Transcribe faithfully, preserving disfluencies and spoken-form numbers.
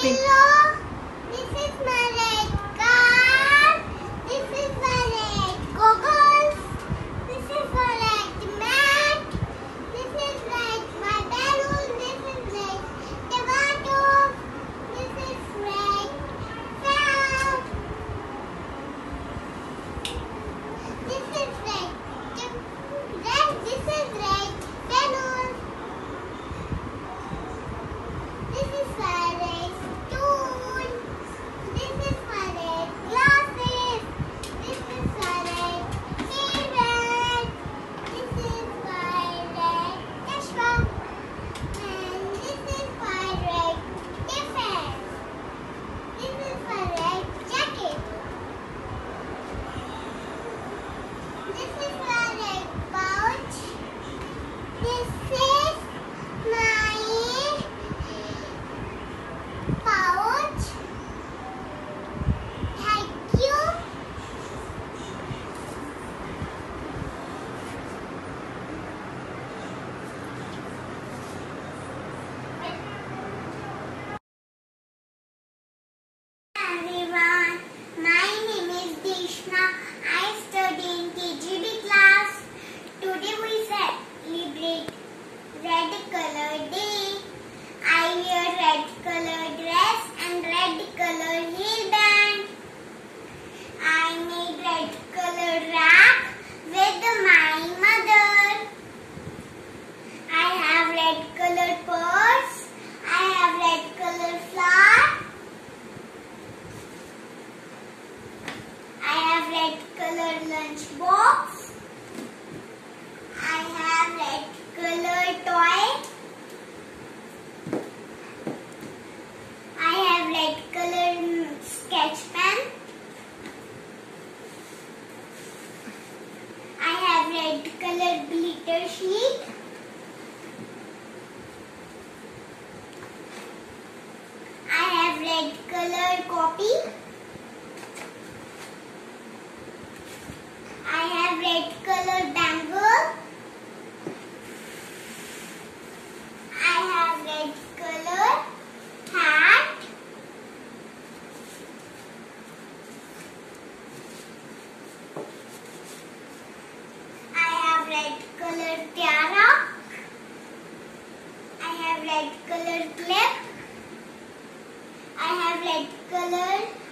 pink. Hello, this is my red car. This is my red goggles. This is my red mat. This is red my balloon. This is red tomato. This is red fan. This is red. Red. This is red balloon. This is my red stool. This is my red glasses. This is my red hairband. This is my red chashma. And this is my red tiffin. This is my red jacket. This is my red pouch. This is my pouch. Thank you. Everyone, my name is Dishna. I study in K G B class. Today we celebrate Red Color Day. I wear red color dress and red color hairband. I made red color wrap with my mother. I have red color purse. I have red color flower. I have red color lunch box. I have red color toy. I have red color sketch pen. I have red color glitter sheet. I have red color copy. I have red color bangle. I have red color hat. I have red color tiara. I have red color clip. I have red color